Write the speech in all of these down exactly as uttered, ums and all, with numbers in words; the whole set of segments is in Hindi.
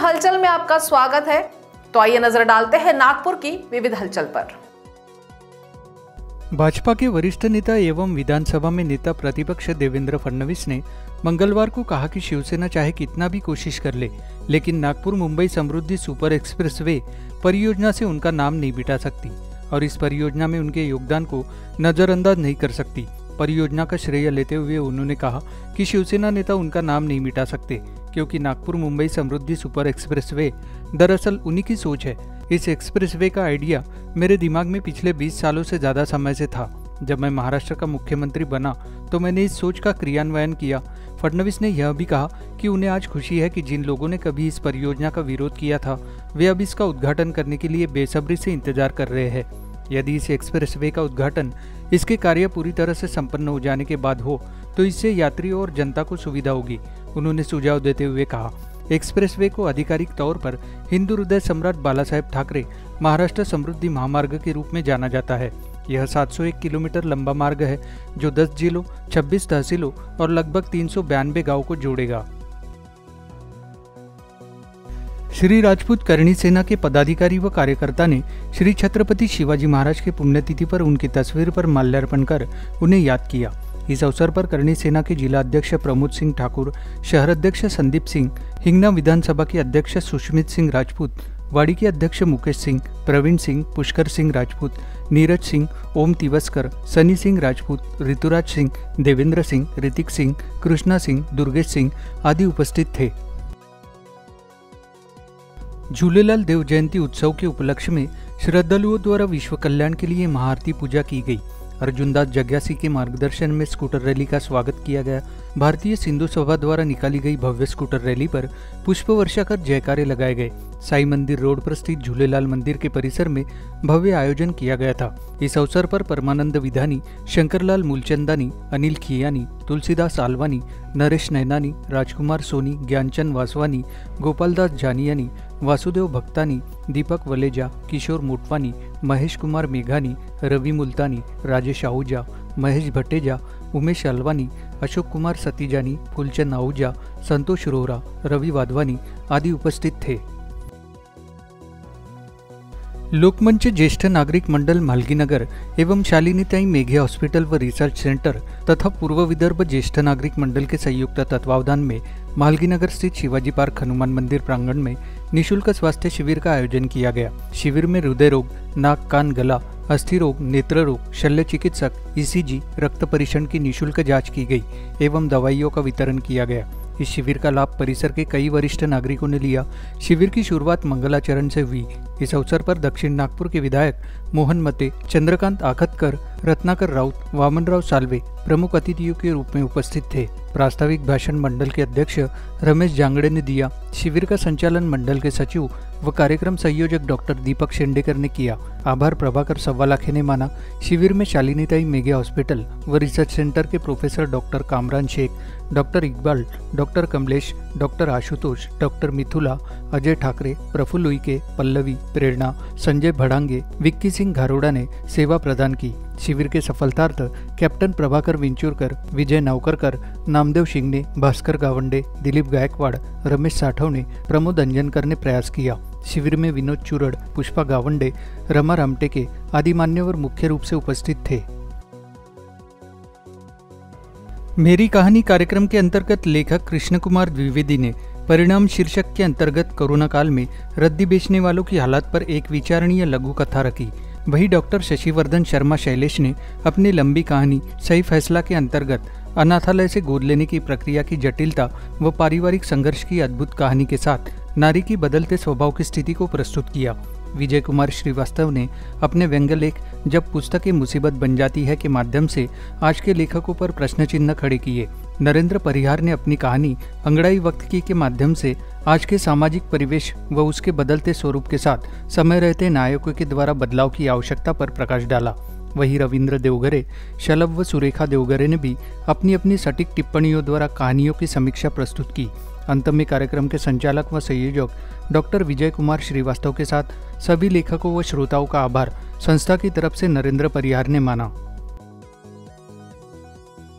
हलचल में आपका स्वागत है। तो आइए नजर डालते हैं नागपुर की विविध हलचल पर। भाजपा के वरिष्ठ नेता एवं विधानसभा में नेता प्रतिपक्ष देवेंद्र फडणवीस ने मंगलवार को कहा कि शिवसेना चाहे कितना भी कोशिश कर ले, लेकिन नागपुर मुंबई समृद्धि सुपर एक्सप्रेसवे परियोजना से उनका नाम नहीं मिटा सकती और इस परियोजना में उनके योगदान को नजरअंदाज नहीं कर सकती। परियोजना का श्रेय लेते हुए उन्होंने कहा कि शिवसेना नेता उनका नाम नहीं मिटा सकते, क्योंकि नागपुर मुंबई समृद्धि सुपर एक्सप्रेसवे दरअसल उन्हीं की सोच है। इस एक्सप्रेसवे का आइडिया मेरे दिमाग में पिछले बीस सालों से ज्यादा समय से था। जब मैं महाराष्ट्र का मुख्यमंत्री बना तो मैंने इस सोच का क्रियान्वयन किया। फडणवीस ने यह भी कहा कि उन्हें आज खुशी है कि जिन लोगों ने कभी इस परियोजना का विरोध किया था, वे अब इसका उद्घाटन करने के लिए बेसब्री से इंतजार कर रहे हैं। यदि इस एक्सप्रेसवे का उद्घाटन इसके कार्य पूरी तरह से संपन्न हो जाने के बाद हो तो इससे यात्रियों और जनता को सुविधा होगी। उन्होंने सुझाव देते हुए कहा, एक्सप्रेसवे को आधिकारिक तौर पर हिंदू हृदय सम्राट बाला साहेब ठाकरे महाराष्ट्र समृद्धि महामार्ग के रूप में जाना जाता है। यह सात सौ एक किलोमीटर लंबा मार्ग है जो दस जिलों, छब्बीस तहसीलों और लगभग तीन सौ बयानबे गाँव को जोड़ेगा। श्री राजपूत करणी सेना के पदाधिकारी व कार्यकर्ता ने श्री छत्रपति शिवाजी महाराज के पुण्यतिथि पर उनकी तस्वीर पर माल्यार्पण कर उन्हें याद किया। इस अवसर पर करणी सेना के जिला अध्यक्ष प्रमोद सिंह ठाकुर, शहर अध्यक्ष संदीप सिंह, हिंगना विधानसभा के अध्यक्ष सुष्मित सिंह राजपूत, वाड़ी के अध्यक्ष मुकेश सिंह, प्रवीण सिंह, पुष्कर सिंह राजपूत, नीरज सिंह, ओम तिवस्कर, सनी सिंह राजपूत, ऋतुराज सिंह, देवेंद्र सिंह, ऋतिक सिंह, कृष्णा सिंह, दुर्गेश सिंह आदि उपस्थित थे। झूलेलाल देव जयंती उत्सव के उपलक्ष्य में श्रद्धालुओं द्वारा विश्व कल्याण के लिए महाआरती पूजा की गई। अर्जुनदास जग्यासी के मार्गदर्शन में स्कूटर रैली का स्वागत किया गया। भारतीय सिंधु सभा द्वारा निकाली गई भव्य स्कूटर रैली पर पुष्प वर्षा कर जयकारे लगाए गए। साई मंदिर रोड पर स्थित झूलेलाल मंदिर के परिसर में भव्य आयोजन किया गया था। इस अवसर पर परमानंद विधानी, शंकरलाल मूलचंदानी, अनिल खियानी, तुलसीदास आलवानी, नरेश नैनानी, राजकुमार सोनी, ज्ञानचंद वासवानी, गोपालदास जानियानी, वासुदेव भक्तानी, दीपक वलेजा, किशोर मोटवानी, महेश कुमार मेघानी, रवि मुल्तानी, राजेश आहूजा, महेश भट्टेजा, उमेश अलवानी, अशोक कुमार सतीजानी, फुलचंद आहूजा, संतोष रोहरा, रवि वाधवानी आदि उपस्थित थे। लोकमंच ज्येष्ठ नागरिक मंडल मालगीनगर एवं शालिनीताई मेघे हॉस्पिटल व रिसर्च सेंटर तथा पूर्व विदर्भ ज्येष्ठ नागरिक मंडल के संयुक्त तत्वावधान में मालगीनगर स्थित शिवाजी पार्क हनुमान मंदिर प्रांगण में निशुल्क स्वास्थ्य शिविर का आयोजन किया गया। शिविर में हृदय रोग, नाक कान गला, अस्थि रोग, नेत्र रोग, शल्य चिकित्सक, ईसीजी, रक्त परीक्षण की निशुल्क जांच की गई एवं दवाइयों का वितरण किया गया। इस शिविर का लाभ परिसर के कई वरिष्ठ नागरिकों ने लिया। शिविर की शुरुआत मंगलाचरण से हुई। इस अवसर पर दक्षिण नागपुर के विधायक मोहन मते, चंद्रकांत आखतकर, रत्नाकर राउत, वामनराव साल्वे प्रमुख अतिथियों के रूप में उपस्थित थे। प्रास्ताविक भाषण मंडल के अध्यक्ष रमेश जांगड़े ने दिया। शिविर का संचालन मंडल के सचिव व कार्यक्रम संयोजक डॉक्टर दीपक शेंडेकर ने किया। आभार प्रभाकर सव्वालाखे ने माना। शिविर में शालिनीताई मेघे हॉस्पिटल व रिसर्च सेंटर के professor doctor Kamran Sheikh, doctor Iqbal, doctor Kamlesh, doctor Ashutosh, doctor Mithula, Ajay Thackeray, Prafull Uike, Pallavi, Prerna, Sanjay Bhadange, Vicky Singh Gharoda ने सेवा प्रदान की। शिविर के सफलतार्थ कैप्टन प्रभाकर विंचुरकर, विजय नावकरकर, नामदेव शिंगणे, भास्कर गावंडे, दिलीप गायकवाड़, रमेश साठवणे, प्रमोद अंजनकर ने प्रयास किया। शिविर में विनोद चुरड़, पुष्पा गावंडे, रमा रामटेके आदि मान्यवर मुख्य रूप से उपस्थित थे। मेरी कहानी कार्यक्रम के अंतर्गत लेखक कृष्ण कुमार द्विवेदी ने परिणाम शीर्षक के अंतर्गत कोरोना काल में रद्दी बेचने वालों की हालत पर एक विचारणीय लघु कथा रखी। वही डॉक्टर शशिवर्धन शर्मा शैलेश ने अपनी लंबी कहानी सही फैसला के अंतर्गत अनाथालय से गोद लेने की प्रक्रिया की जटिलता व पारिवारिक संघर्ष की अद्भुत कहानी के साथ नारी की बदलते स्वभाव की स्थिति को प्रस्तुत किया। विजय कुमार श्रीवास्तव ने अपने व्यंग्य लेख जब पुस्तकें मुसीबत बन जाती है के माध्यम से आज के लेखकों पर प्रश्न चिन्ह खड़े किए। नरेंद्र परिहार ने अपनी कहानी अंगड़ाई वक्त की के माध्यम से आज के सामाजिक परिवेश व उसके बदलते स्वरूप के साथ समय रहते नायकों के द्वारा बदलाव की आवश्यकता पर प्रकाश डाला। वहीं रविंद्र देवघरे, शलभ व सुरेखा देवघरे ने भी अपनी अपनी सटीक टिप्पणियों द्वारा कहानियों की समीक्षा प्रस्तुत की। अंत में कार्यक्रम के संचालक व संयोजक डॉक्टर विजय कुमार श्रीवास्तव के साथ सभी लेखकों व श्रोताओं का आभार संस्था की तरफ से नरेंद्र परिहार ने माना।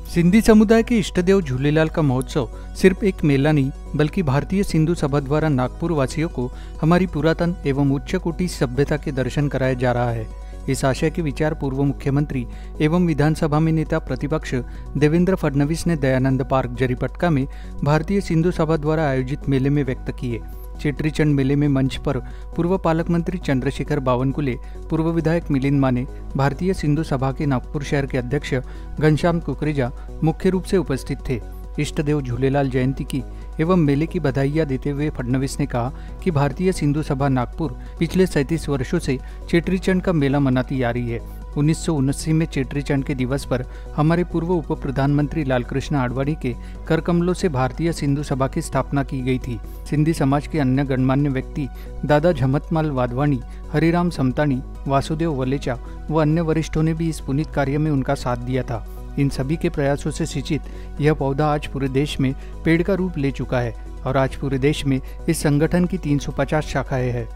सिंधी समुदाय के इष्टदेव झूलेलाल का महोत्सव सिर्फ एक मेला नहीं बल्कि भारतीय सिंधु सभा द्वारा नागपुर वासियों को हमारी पुरातन एवं उच्च कोटि सभ्यता के दर्शन कराया जा रहा है। इस आशय के विचार पूर्व मुख्यमंत्री एवं विधानसभा में नेता प्रतिपक्ष देवेंद्र फडणवीस ने दयानंद पार्क जरीपटका में भारतीय सिंधु सभा द्वारा आयोजित मेले में व्यक्त किए। चेट्रीचंड मेले में मंच पर पूर्व पालक मंत्री चंद्रशेखर बावनकुले, पूर्व विधायक मिलिंद माने, भारतीय सिंधु सभा के नागपुर शहर के अध्यक्ष घनश्याम कुकरेजा मुख्य रूप से उपस्थित थे। इष्टदेव झूलेलाल जयंती की एवं मेले की बधाइयां देते हुए फडणवीस ने कहा कि भारतीय सिंधु सभा नागपुर पिछले सैंतीस वर्षों से चेट्रीचंड का मेला मनाती आ रही है। उन्नीस सौ उन्यासी में चेट्रीचंड के दिवस पर हमारे पूर्व उप प्रधानमंत्री लालकृष्ण आडवाणी के कर कमलों से भारतीय सिंधु सभा की स्थापना की गई थी। सिंधी समाज के अन्य गणमान्य व्यक्ति दादा झमतमाल वाधवानी, हरिराम समतानी, वासुदेव वलेचा व अन्य वरिष्ठों ने भी इस पुनीत कार्य में उनका साथ दिया था। इन सभी के प्रयासों से सिंचित यह पौधा आज पूरे देश में पेड़ का रूप ले चुका है और आज पूरे देश में इस संगठन की तीन सौ पचास शाखाएं हैं।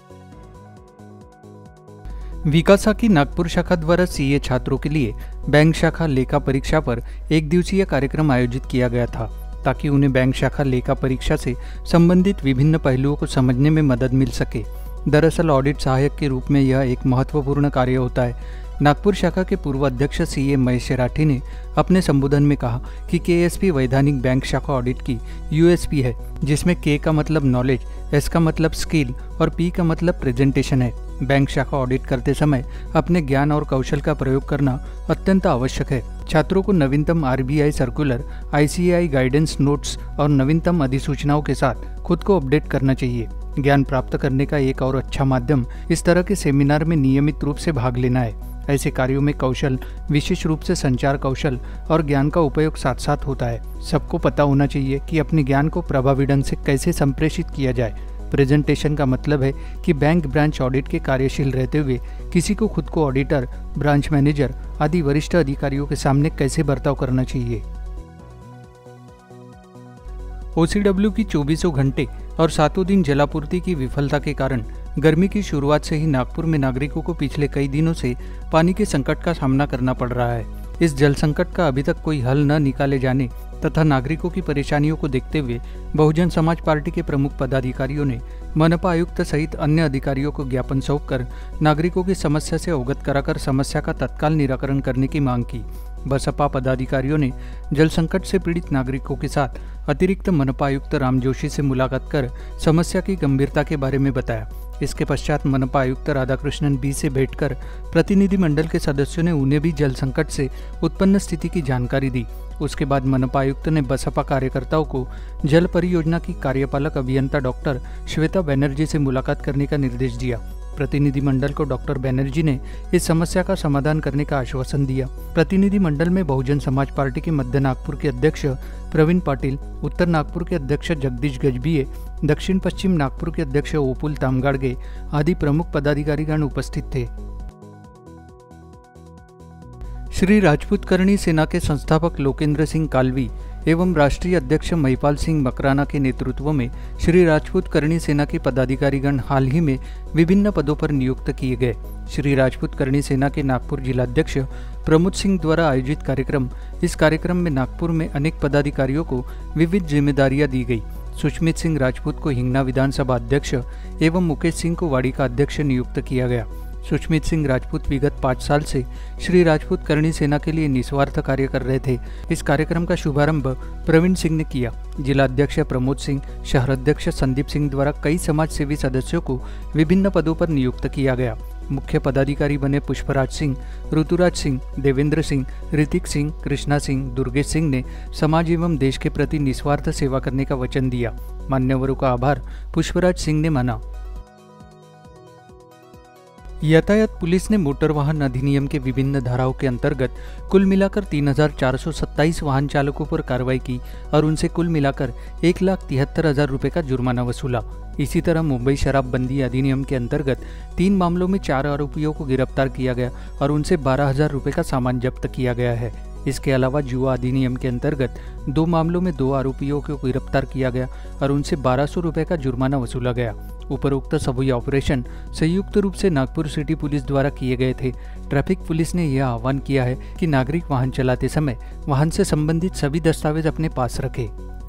विकासा की नागपुर शाखा द्वारा सीए छात्रों के लिए बैंक शाखा लेखा परीक्षा पर एक दिवसीय कार्यक्रम आयोजित किया गया था ताकि उन्हें बैंक शाखा लेखा परीक्षा से संबंधित विभिन्न पहलुओं को समझने में मदद मिल सके। दरअसल ऑडिट सहायक के रूप में यह एक महत्वपूर्ण कार्य होता है। नागपुर शाखा के पूर्व अध्यक्ष सीए महेश राठी ने अपने संबोधन में कहा कि केएसपी वैधानिक बैंक शाखा ऑडिट की यूएसपी है, जिसमें के का मतलब नॉलेज, एस का मतलब स्किल और पी का मतलब प्रेजेंटेशन है। बैंक शाखा ऑडिट करते समय अपने ज्ञान और कौशल का प्रयोग करना अत्यंत आवश्यक है। छात्रों को नवीनतम RBI circular, ICAI guidance notes और नवीनतम अधिसूचनाओं के साथ खुद को अपडेट करना चाहिए। ज्ञान प्राप्त करने का एक और अच्छा माध्यम इस तरह के सेमिनार में नियमित रूप से भाग लेना है। ऐसे कार्यों में कौशल, विशेष रूप से संचार कौशल और ज्ञान का उपयोग साथ साथ होता है। सबको पता होना चाहिए कि अपने ज्ञान को प्रभावी ढंग से कैसे संप्रेषित किया जाए। प्रेजेंटेशन का मतलब है कि बैंक ब्रांच ऑडिट के कार्यशील रहते हुए किसी को खुद को ऑडिटर, ब्रांच मैनेजर आदि वरिष्ठ अधिकारियों के सामने कैसे बर्ताव करना चाहिए। ओसीडब्ल्यू की चौबीसों घंटे और सातों दिन जलापूर्ति की विफलता के कारण गर्मी की शुरुआत से ही नागपुर में नागरिकों को पिछले कई दिनों से पानी के संकट का सामना करना पड़ रहा है। इस जल संकट का अभी तक कोई हल न निकाले जाने तथा नागरिकों की परेशानियों को देखते हुए बहुजन समाज पार्टी के प्रमुख पदाधिकारियों ने मनपा आयुक्त सहित अन्य अधिकारियों को ज्ञापन सौंपकर नागरिकों की समस्या से अवगत कराकर समस्या का तत्काल निराकरण करने की मांग की। बसपा पदाधिकारियों ने जल संकट से पीड़ित नागरिकों के साथ अतिरिक्त मनपा आयुक्त राम जोशी से मुलाकात कर समस्या की गंभीरता के बारे में बताया। इसके पश्चात मनपा आयुक्त राधाकृष्णन बी से भेंट कर प्रतिनिधि मंडल के सदस्यों ने उन्हें भी जल संकट से उत्पन्न स्थिति की जानकारी दी। उसके बाद मनपा आयुक्त ने बसपा कार्यकर्ताओं को जल परियोजना की कार्यपालक अभियंता डॉक्टर श्वेता बनर्जी से मुलाकात करने का निर्देश दिया। प्रतिनिधि मंडल को डॉक्टर बनर्जी ने इस समस्या का समाधान करने का आश्वासन दिया। प्रतिनिधि मंडल में बहुजन समाज पार्टी के मध्य नागपुर के अध्यक्ष प्रवीण पाटिल, उत्तर नागपुर के अध्यक्ष जगदीश गजबिये, दक्षिण पश्चिम नागपुर के अध्यक्ष ओपुल तामगाड़गे आदि प्रमुख पदाधिकारीगण उपस्थित थे। श्री राजपूत करणी सेना के संस्थापक लोकेंद्र सिंह कालवी एवं राष्ट्रीय अध्यक्ष महिपाल सिंह मकराना के नेतृत्व में श्री राजपूत करणी सेना के पदाधिकारीगण हाल ही में विभिन्न पदों पर नियुक्त किए गए। श्री राजपूत करणी सेना के नागपुर जिलाध्यक्ष प्रमोद सिंह द्वारा आयोजित कार्यक्रम इस कार्यक्रम में नागपुर में अनेक पदाधिकारियों को विविध जिम्मेदारियां दी गई। सुष्मित सिंह राजपूत को हिंगना विधानसभा अध्यक्ष एवं मुकेश सिंह को वाड़ी का अध्यक्ष नियुक्त किया गया। सुष्मित सिंह राजपूत विगत पाँच साल से श्री राजपूत करणी सेना के लिए निस्वार्थ कार्य कर रहे थे। इस कार्यक्रम का शुभारंभ प्रवीण सिंह ने किया। जिला अध्यक्ष प्रमोद सिंह, शहर अध्यक्ष संदीप सिंह द्वारा कई समाज सेवी सदस्यों को विभिन्न पदों पर नियुक्त किया गया। मुख्य पदाधिकारी बने पुष्पराज सिंह, ऋतुराज सिंह, देवेंद्र सिंह, ऋतिक सिंह, कृष्णा सिंह, दुर्गेश सिंह ने समाज एवं देश के प्रति निस्वार्थ सेवा करने का वचन दिया। मान्यवरों का आभार पुष्पराज सिंह ने माना। यातायात पुलिस ने मोटर वाहन अधिनियम के विभिन्न धाराओं के अंतर्गत कुल मिलाकर तीन हजार चार सौ सत्ताईस वाहन चालकों पर कार्रवाई की और उनसे कुल मिलाकर एक लाख तिहत्तर हजार रुपये का जुर्माना वसूला। इसी तरह मुंबई शराबबंदी अधिनियम के अंतर्गत तीन मामलों में चार आरोपियों को गिरफ्तार किया गया और उनसे बारह हजार रुपये का सामान जब्त किया गया है। इसके अलावा जुआ अधिनियम के अंतर्गत दो मामलों में दो आरोपियों को गिरफ्तार किया गया और उनसे बारह सौ रुपए का जुर्माना वसूला गया। उपरोक्त सभी ऑपरेशन संयुक्त रूप से नागपुर सिटी पुलिस द्वारा किए गए थे। ट्रैफिक पुलिस ने यह आह्वान किया है कि नागरिक वाहन चलाते समय वाहन से संबंधित सभी दस्तावेज अपने पास रखें।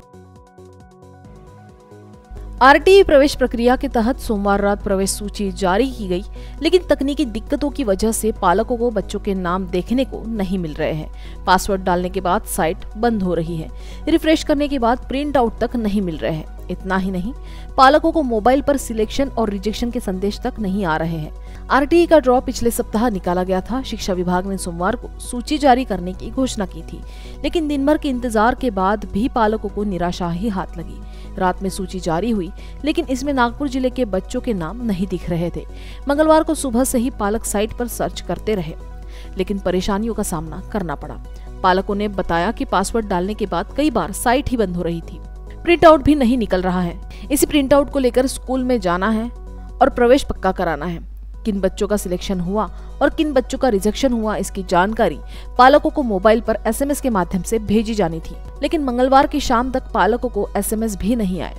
आरटीई प्रवेश प्रक्रिया के तहत सोमवार रात प्रवेश सूची जारी की गई, लेकिन तकनीकी दिक्कतों की वजह से पालकों को बच्चों के नाम देखने को नहीं मिल रहे हैं। पासवर्ड डालने के बाद साइट बंद हो रही है। रिफ्रेश करने के बाद प्रिंट आउट तक नहीं मिल रहे हैं। इतना ही नहीं, पालकों को मोबाइल पर सिलेक्शन और रिजेक्शन के संदेश तक नहीं आ रहे हैं। आरटीई का ड्रॉ पिछले सप्ताह निकाला गया था। शिक्षा विभाग ने सोमवार को सूची जारी करने की घोषणा की थी, लेकिन दिन भर के इंतजार के बाद भी पालकों को निराशा ही हाथ लगी। रात में सूची जारी हुई, लेकिन इसमें नागपुर जिले के बच्चों के नाम नहीं दिख रहे थे। मंगलवार को सुबह से ही पालक साइट पर सर्च करते रहे, लेकिन परेशानियों का सामना करना पड़ा। पालकों ने बताया कि पासवर्ड डालने के बाद कई बार साइट ही बंद हो रही थी। प्रिंट आउट भी नहीं निकल रहा है। इसी प्रिंट आउट को लेकर स्कूल में जाना है और प्रवेश पक्का कराना है। किन बच्चों का सिलेक्शन हुआ और किन बच्चों का रिजेक्शन हुआ, इसकी जानकारी पालकों को मोबाइल पर एसएमएस के माध्यम से भेजी जानी थी, लेकिन मंगलवार की शाम तक पालकों को एसएमएस भी नहीं आए।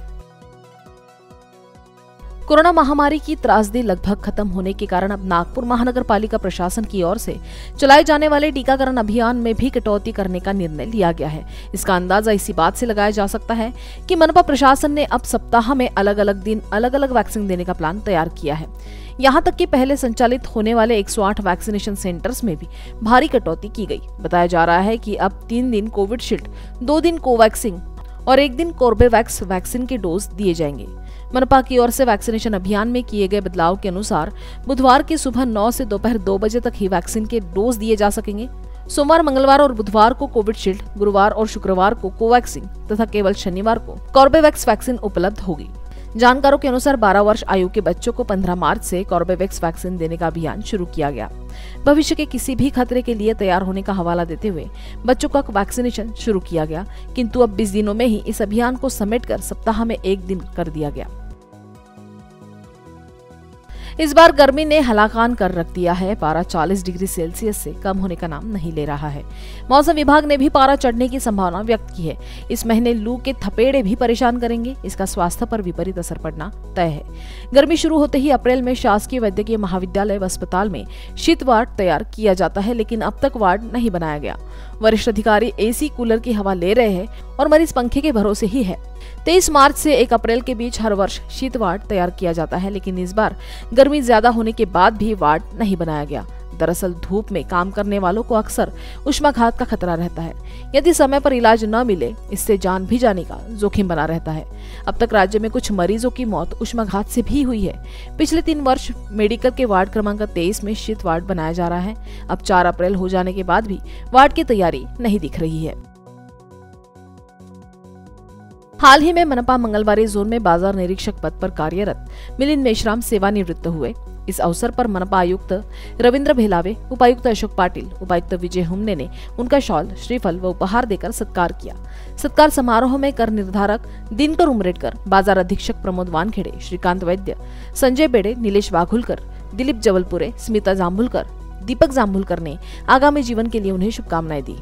कोरोना महामारी की त्रासदी लगभग खत्म होने के कारण अब नागपुर महानगर पालिका प्रशासन की ओर से चलाए जाने वाले टीकाकरण अभियान में भी कटौती करने का निर्णय लिया गया है। इसका अंदाजा इसी बात से लगाया जा सकता है कि मनपा प्रशासन ने अब सप्ताह में अलग अलग दिन अलग अलग वैक्सीन देने का प्लान तैयार किया है। यहाँ तक कि पहले संचालित होने वाले एक सौ आठ वैक्सीनेशन सेंटर्स में भी भारी कटौती की गई। बताया जा रहा है कि अब तीन दिन कोविडशील्ड, दो दिन कोवैक्सीन और एक दिन कोर्बेवैक्स वैक्सीन के डोज दिए जाएंगे। मनपा की ओर से वैक्सीनेशन अभियान में किए गए बदलाव के अनुसार बुधवार की सुबह नौ से दोपहर दो बजे तक ही वैक्सीन के डोज दिए जा सकेंगे। सोमवार, मंगलवार और बुधवार को कोविडशील्ड, गुरुवार और शुक्रवार को कोवैक्सीन तथा केवल शनिवार को कॉर्बेवैक्स वैक्सीन उपलब्ध होगी। जानकारों के अनुसार बारह वर्ष आयु के बच्चों को पंद्रह मार्च से कॉर्बेवैक्स वैक्सीन देने का अभियान शुरू किया गया। भविष्य के किसी भी खतरे के लिए तैयार होने का हवाला देते हुए बच्चों का वैक्सीनेशन शुरू किया गया, किंतु अब बीस दिनों में ही इस अभियान को समेटकर सप्ताह में एक दिन कर दिया गया। इस बार गर्मी ने हलाकान कर रख दिया है। पारा चालीस डिग्री सेल्सियस से कम होने का नाम नहीं ले रहा है। मौसम विभाग ने भी पारा चढ़ने की संभावना व्यक्त की है। इस महीने लू के थपेड़े भी परेशान करेंगे। इसका स्वास्थ्य पर विपरीत असर पड़ना तय है। गर्मी शुरू होते ही अप्रैल में शासकीय वैद्यकीय महाविद्यालय व अस्पताल में शीत वार्ड तैयार किया जाता है, लेकिन अब तक वार्ड नहीं बनाया गया। वरिष्ठ अधिकारी एसी कूलर की हवा ले रहे हैं और मरीज पंखे के भरोसे ही है। तेईस मार्च से एक अप्रैल के बीच हर वर्ष शीत वार्ड तैयार किया जाता है, लेकिन इस बार गर्मी ज्यादा होने के बाद भी वार्ड नहीं बनाया गया। दरअसल धूप में काम करने वालों को अक्सर उष्माघात का खतरा रहता है। यदि समय पर इलाज न मिले, इससे जान भी जाने का जोखिम बना रहता है। अब तक राज्य में कुछ मरीजों की मौत उष्माघात से भी हुई है। पिछले तीन वर्ष मेडिकल के वार्ड क्रमांक तेईस में शीत वार्ड बनाया जा रहा है। अब चार अप्रैल हो जाने के बाद भी वार्ड की तैयारी नहीं दिख रही है। हाल ही में मनपा मंगलवारी जोन में बाजार निरीक्षक पद पर कार्यरत मिलिंद मेश्राम सेवानिवृत्त हुए। इस अवसर पर मनपा आयुक्त रविंद्र भेलावे, उपायुक्त अशोक पाटिल, उपायुक्त विजय हुमने ने उनका शॉल, श्रीफल व उपहार देकर सत्कार किया। सत्कार समारोह में कर निर्धारक दिनकर उमरेडकर, बाजार अधीक्षक प्रमोद वानखेड़े, श्रीकांत वैद्य, संजय बेड़े, नीलेश वाघुलकर, दिलीप जबलपुरे, स्मिता जांभुलकर, दीपक जांभुलकर ने आगामी जीवन के लिए उन्हें शुभकामनाएं दी।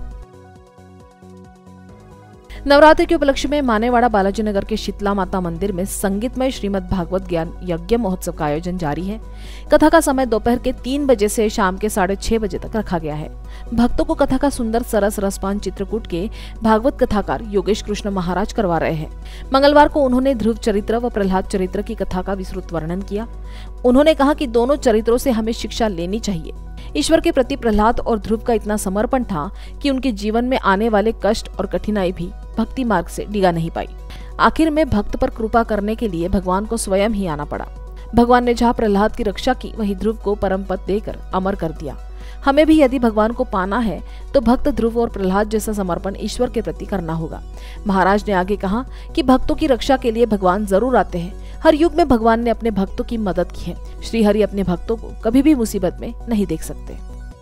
नवरात्रि के उपलक्ष्य में मानेवाड़ा बालाजी नगर के शीतला माता मंदिर में संगीतमय श्रीमद् भागवत ज्ञान यज्ञ महोत्सव का आयोजन जारी है। कथा का समय दोपहर के तीन बजे से शाम के साढ़े छह बजे तक रखा गया है। भक्तों को कथा का सुंदर सरस रसपान चित्रकूट के भागवत कथाकार योगेश कृष्ण महाराज करवा रहे हैं। मंगलवार को उन्होंने ध्रुव चरित्र व प्रहलाद चरित्र की कथा का विस्तृत वर्णन किया। उन्होंने कहा कि दोनों चरित्रों से हमें शिक्षा लेनी चाहिए। ईश्वर के प्रति प्रहलाद और ध्रुव का इतना समर्पण था कि उनके जीवन में आने वाले कष्ट और कठिनाई भी भक्ति मार्ग से डिगा नहीं पाई। आखिर में भक्त पर कृपा करने के लिए भगवान को स्वयं ही आना पड़ा। भगवान ने जहाँ प्रहलाद की रक्षा की, वहीं ध्रुव को परम पद देकर अमर कर दिया। हमें भी यदि भगवान को पाना है तो भक्त ध्रुव और प्रहलाद जैसा समर्पण ईश्वर के प्रति करना होगा। महाराज ने आगे कहा कि भक्तों की रक्षा के लिए भगवान जरूर आते हैं। हर युग में भगवान ने अपने भक्तों की मदद की है। श्री हरि अपने भक्तों को कभी भी मुसीबत में नहीं देख सकते।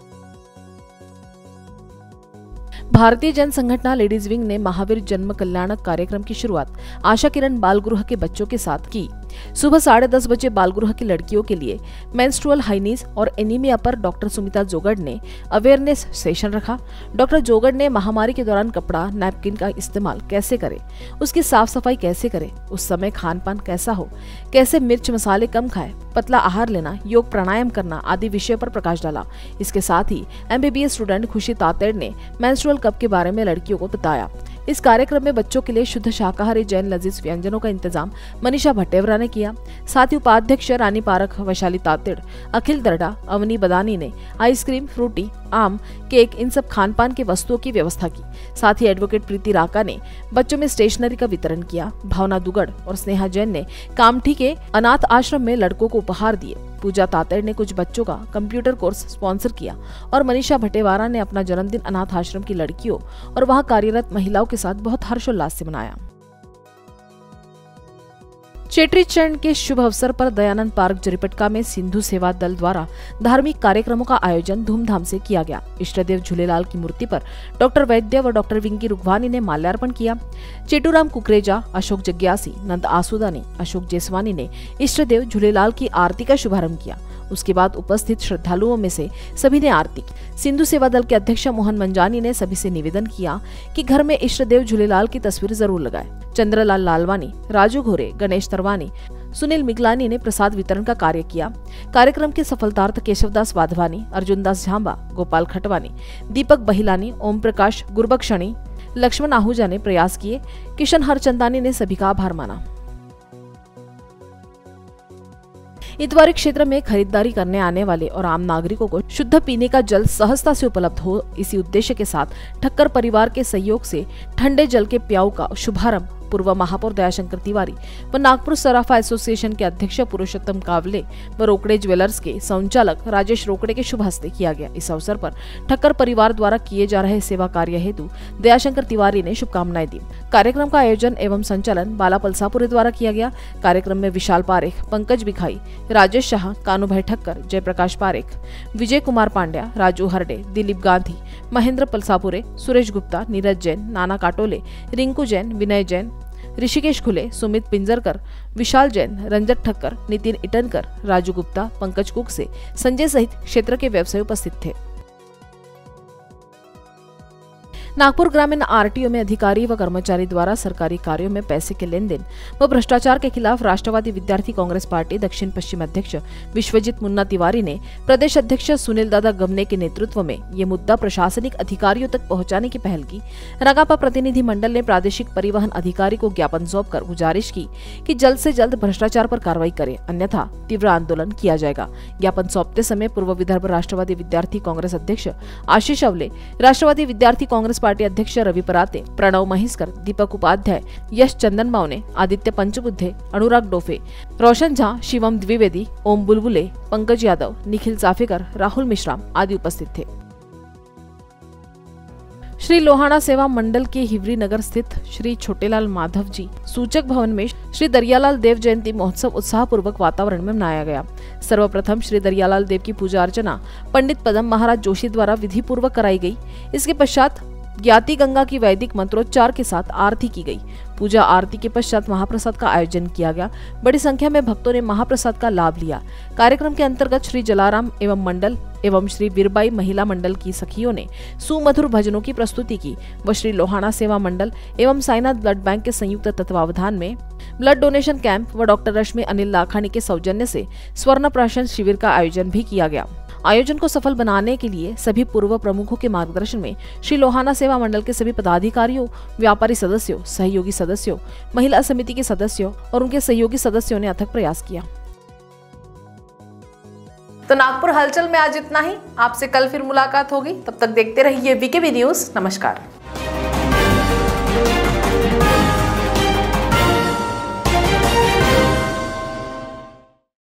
भारतीय जन संगठन लेडीज विंग ने महावीर जन्म कल्याणक कार्यक्रम की शुरुआत आशा किरण बाल गृह के बच्चों के साथ की। सुबह साढ़े दस बजे बालगृह की लड़कियों के लिए मेंस्ट्रुअल हाइनीज और एनीमिया पर डॉक्टर सुमिता जोगड़ ने अवेयरनेस सेशन रखा। डॉक्टर जोगड़ ने महामारी के दौरान कपड़ा नैपकिन का इस्तेमाल कैसे करें, उसकी साफ सफाई कैसे करें, उस समय खान पान कैसा हो, कैसे मिर्च मसाले कम खाएं, पतला आहार लेना, योग प्राणायाम करना आदि विषय पर प्रकाश डाला। इसके साथ ही एमबीबीएस स्टूडेंट खुशी तातेड़ ने मेंस्ट्रुअल कप के बारे में लड़कियों को बताया। इस कार्यक्रम में बच्चों के लिए शुद्ध शाकाहारी जैन लजीज व्यंजनों का इंतजाम मनीषा भट्टेवरा ने किया। साथ ही उपाध्यक्ष रानी पारख, वैशाली तातेड़, अखिल दरडा, अवनी बदानी ने आइसक्रीम, फ्रूटी, आम, केक इन सब खान पान की वस्तुओं की व्यवस्था की। साथ ही एडवोकेट प्रीति राका ने बच्चों में स्टेशनरी का वितरण किया। भावना दुगड़ और स्नेहा जैन ने कामठी के अनाथ आश्रम में लड़कों को उपहार दिए। पूजा तातेड़ ने कुछ बच्चों का कंप्यूटर कोर्स स्पॉन्सर किया और मनीषा भट्टेवारा ने अपना जन्मदिन अनाथ आश्रम की लड़कियों और वहां कार्यरत महिलाओं के साथ बहुत हर्षोल्लास से मनाया। चेट्री चंड के शुभ अवसर पर दयानंद पार्क जरीपटका में सिंधु सेवा दल द्वारा धार्मिक कार्यक्रमों का आयोजन धूमधाम से किया गया। इष्टदेव झूलेलाल की मूर्ति पर डॉक्टर वैद्य व डॉक्टर विंकी रुघवानी ने माल्यार्पण किया। चेटूराम कुकरेजा, अशोक जग्यासी, नंद आसुदानी, अशोक जेसवानी ने इष्टदेव झूलेलाल की आरती का शुभारंभ किया। उसके बाद उपस्थित श्रद्धालुओं में से सभी ने आरती की। सिंधु सेवा दल के अध्यक्ष मोहन मंजानी ने सभी से निवेदन किया कि घर में इष्टदेव झूलेलाल की तस्वीर जरूर लगाएं। चंद्रलाल लालवानी, राजू घोरे, गणेश तरवानी, सुनील मिगलानी ने प्रसाद वितरण का कार्य किया। कार्यक्रम के सफलतार्थ केशवदास वाधवानी, अर्जुनदास झांबा, गोपाल खटवानी, दीपक बहिलानी, ओम प्रकाश गुरबक्षणी, लक्ष्मण आहूजा ने प्रयास किए। किशन हरचंदानी ने सभी का आभार माना। इतवारी क्षेत्र में खरीदारी करने आने वाले और आम नागरिकों को शुद्ध पीने का जल सहजता से उपलब्ध हो, इसी उद्देश्य के साथ ठक्कर परिवार के सहयोग से ठंडे जल के प्याऊ का शुभारंभ पूर्व महापौर दयाशंकर तिवारी व नागपुर सराफा एसोसिएशन के अध्यक्ष पुरुषोत्तम कावले व रोकड़े ज्वेलर्स के संचालक राजेश रोकड़े के शुभ हस्ते किया गया। इस अवसर पर ठक्कर परिवार द्वारा किए जा रहे सेवा कार्य हेतु दयाशंकर तिवारी ने शुभकामनाएं दी। कार्यक्रम का आयोजन एवं संचालन बाला पलसापुरे द्वारा किया गया। कार्यक्रम में विशाल पारेख, पंकज बिखाई, राजेश शाह, कानूभाई ठक्कर, जयप्रकाश पारेख, विजय कुमार पांड्या, राजू हरडे, दिलीप गांधी, महेंद्र पलसापुरे, सुरेश गुप्ता, नीरज जैन, नाना काटोले, रिंकू जैन, विनय जैन, ऋषिकेश खुले, सुमित पिंजरकर, विशाल जैन, रंजत ठक्कर, नितिन इटनकर, राजू गुप्ता, पंकज कुकसे, संजय सहित क्षेत्र के व्यवसायी उपस्थित थे। नागपुर ग्रामीण आरटीओ में अधिकारी व कर्मचारी द्वारा सरकारी कार्यों में पैसे के लेन देन व भ्रष्टाचार के खिलाफ राष्ट्रवादी विद्यार्थी कांग्रेस पार्टी दक्षिण पश्चिम अध्यक्ष विश्वजीत मुन्ना तिवारी ने प्रदेश अध्यक्ष सुनील दादा गमने के नेतृत्व में ये मुद्दा प्रशासनिक अधिकारियों तक पहुंचाने की पहल की। रंगापा प्रतिनिधि मंडल ने प्रादेशिक परिवहन अधिकारी को ज्ञापन सौंपकर गुजारिश की कि जल्द से जल्द भ्रष्टाचार पर कार्रवाई करे, अन्यथा तीव्र आंदोलन किया जाएगा। ज्ञापन सौंपते समय पूर्व विदर्भ राष्ट्रवादी विद्यार्थी कांग्रेस अध्यक्ष आशीष अवले, राष्ट्रवादी विद्यार्थी कांग्रेस पार्टी अध्यक्ष रवि पराते, प्रणव महिस्कर, दीपक उपाध्याय, यश चंदन मावने, आदित्य पंचबुद्धे, अनुराग डोफे, रोशन झा, शिवम द्विवेदी, ओम बुलबुले, पंकज यादव, निखिल चाफेकर, राहुल मिश्राम आदि उपस्थित थे। श्री लोहाना सेवा मंडल के हिवरी नगर स्थित श्री छोटेलाल माधव जी सूचक भवन में श्री दरियालाल देव जयंती महोत्सव उत्साहपूर्वक वातावरण में मनाया गया। सर्वप्रथम श्री दरियालाल देव की पूजा अर्चना पंडित पदम महाराज जोशी द्वारा विधि पूर्वक कराई गई। इसके पश्चात ज्ञाति गंगा की वैदिक मंत्रोच्चार के साथ आरती की गई। पूजा आरती के पश्चात महाप्रसाद का आयोजन किया गया। बड़ी संख्या में भक्तों ने महाप्रसाद का लाभ लिया। कार्यक्रम के अंतर्गत श्री जलाराम एवं मंडल एवं श्री वीरबाई महिला मंडल की सखियों ने सुमधुर भजनों की प्रस्तुति की व श्री लोहाना सेवा मंडल एवं साईनाथ ब्लड बैंक के संयुक्त तत्वावधान में ब्लड डोनेशन कैंप व डॉक्टर रश्मि अनिल लाखानी के सौजन्य से स्वर्ण प्राशन शिविर का आयोजन भी किया गया। आयोजन को सफल बनाने के लिए सभी पूर्व प्रमुखों के मार्गदर्शन में श्री लोहाना सेवा मंडल के सभी पदाधिकारियों, व्यापारी सदस्यों, सहयोगी सदस्यों, महिला समिति के सदस्यों और उनके सहयोगी सदस्यों ने अथक प्रयास किया। तो नागपुर हलचल में आज इतना ही। आपसे कल फिर मुलाकात होगी, तब तक देखते रहिए वीकेबी न्यूज। नमस्कार।